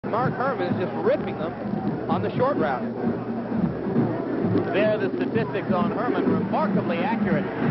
Mark Herman is just ripping them on the short route. There, the statistics on Herman, remarkably accurate.